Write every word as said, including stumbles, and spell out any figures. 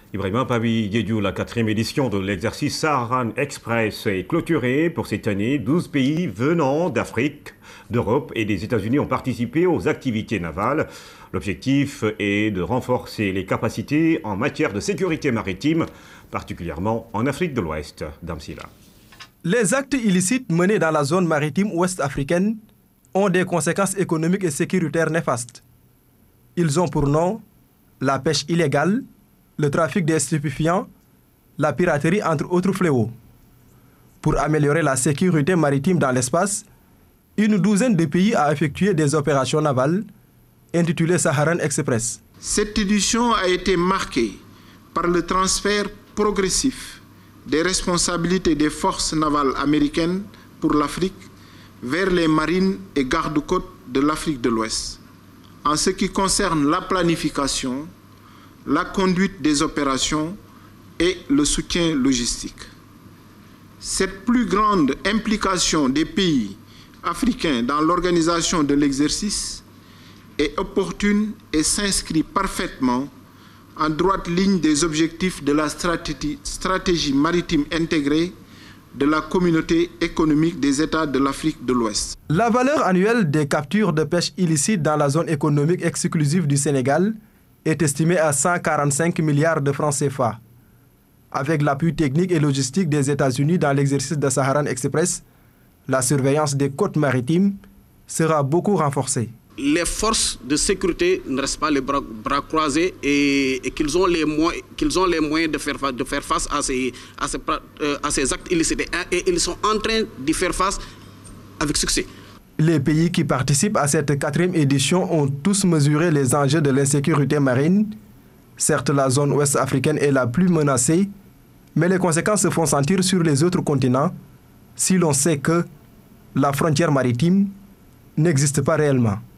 Ibrahima Pabi Diédiou, la quatrième édition de l'exercice Saharan Express est clôturée pour cette année. douze pays venant d'Afrique, d'Europe et des États-Unis ont participé aux activités navales. L'objectif est de renforcer les capacités en matière de sécurité maritime, particulièrement en Afrique de l'Ouest. Damsila. Les actes illicites menés dans la zone maritime ouest-africaine ont des conséquences économiques et sécuritaires néfastes. Ils ont pour nom la pêche illégale, le trafic des stupéfiants, la piraterie, entre autres fléaux. Pour améliorer la sécurité maritime dans l'espace, une douzaine de pays a effectué des opérations navales intitulées Saharan Express. Cette édition a été marquée par le transfert progressif des responsabilités des forces navales américaines pour l'Afrique vers les marines et gardes-côtes de l'Afrique de l'Ouest. En ce qui concerne la planification, la conduite des opérations et le soutien logistique. Cette plus grande implication des pays africains dans l'organisation de l'exercice est opportune et s'inscrit parfaitement en droite ligne des objectifs de la stratégie, stratégie maritime intégrée de la communauté économique des États de l'Afrique de l'Ouest. La valeur annuelle des captures de pêche illicite dans la zone économique exclusive du Sénégal est estimée à cent quarante-cinq milliards de francs C F A. Avec l'appui technique et logistique des États-Unis dans l'exercice de Saharan Express, la surveillance des côtes maritimes sera beaucoup renforcée. Les forces de sécurité ne restent pas les bras, bras croisés et, et qu'ils ont les moyens, qu'ils ont les moyens de faire, de faire face à ces, à ces, euh, à ces actes illicites. Et ils sont en train d'y faire face avec succès. Les pays qui participent à cette quatrième édition ont tous mesuré les enjeux de l'insécurité marine. Certes, la zone ouest africaine est la plus menacée, mais les conséquences se font sentir sur les autres continents si l'on sait que la frontière maritime n'existe pas réellement.